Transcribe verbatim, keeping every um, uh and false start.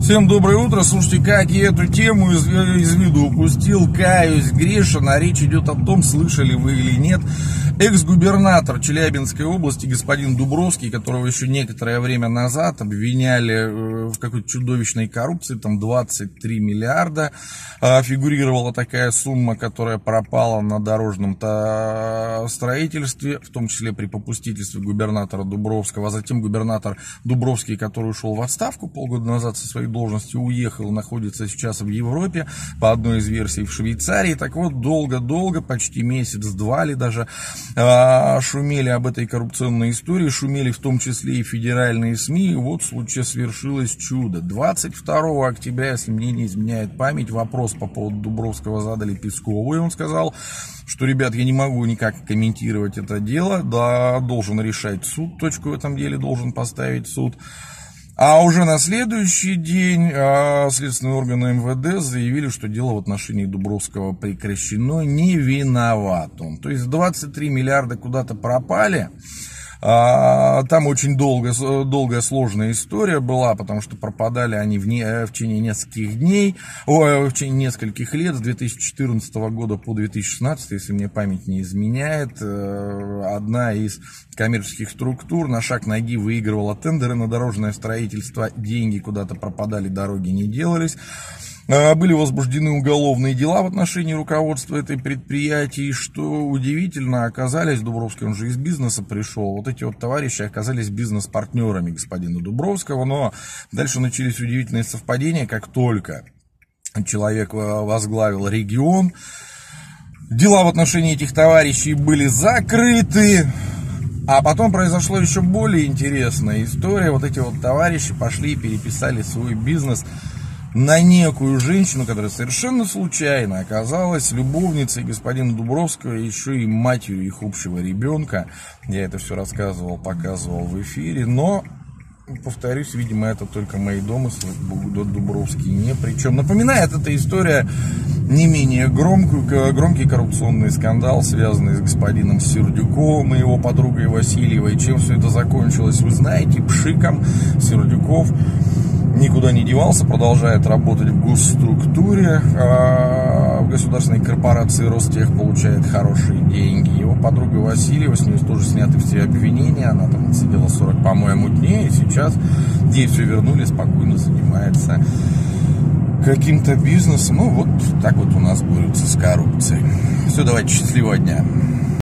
Всем доброе утро. Слушайте, как я эту тему из, из виду упустил, каюсь, грешен, а речь идет о том, слышали вы или нет. Экс-губернатор Челябинской области господин Дубровский, которого еще некоторое время назад обвиняли в какой-то чудовищной коррупции, там двадцать три миллиарда, фигурировала такая сумма, которая пропала на дорожном строительстве, в том числе при попустительстве губернатора Дубровского, а затем губернатор Дубровский, который ушел в отставку полгода назад со своей должности, уехал, находится сейчас в Европе, по одной из версий в Швейцарии. Так вот, долго-долго, почти месяц-два ли даже, шумели об этой коррупционной истории, шумели в том числе и федеральные СМИ, и вот в случае свершилось чудо. двадцать второго октября, если мне не изменяет память, вопрос по поводу Дубровского задали Пескову, и он сказал, что, ребят, я не могу никак комментировать это дело, да, должен решать суд, точку в этом деле должен поставить суд. А уже на следующий день а, следственные органы эм вэ дэ заявили, что дело в отношении Дубровского прекращено, не виноват он. То есть двадцать три миллиарда куда-то пропали. А, там очень долго, долгая сложная история была, потому что пропадали они в, не, в течение нескольких дней, о, в течение нескольких лет, с две тысячи четырнадцатого года по две тысячи шестнадцатый, если мне память не изменяет. Одна из коммерческих структур на шаг ноги выигрывала тендеры на дорожное строительство, деньги куда-то пропадали, дороги не делались. Были возбуждены уголовные дела в отношении руководства этой предприятия, и что удивительно, оказались, Дубровский, он же из бизнеса пришел, вот эти вот товарищи оказались бизнес-партнерами господина Дубровского, но дальше начались удивительные совпадения, как только человек возглавил регион, дела в отношении этих товарищей были закрыты. А потом произошла еще более интересная история, вот эти вот товарищи пошли и переписали свой бизнес на некую женщину, которая совершенно случайно оказалась любовницей господина Дубровского, еще и матерью их общего ребенка. Я это все рассказывал, показывал в эфире, но, повторюсь, видимо, это только мои домыслы, Дубровский не при чем. Напоминает эта история не менее громкую, громкий коррупционный скандал, связанный с господином Сердюковым и его подругой Васильевой. Чем все это закончилось, вы знаете, пшиком. Сердюков никуда не девался, продолжает работать в госструктуре, в государственной корпорации Ростех, получает хорошие деньги. Его подруга Васильева, с нее тоже сняты все обвинения, она там сидела сорок, по-моему, дней, и сейчас ей все вернули, спокойно занимается каким-то бизнесом. Ну, вот так вот у нас борются с коррупцией. Все, давайте, счастливого дня.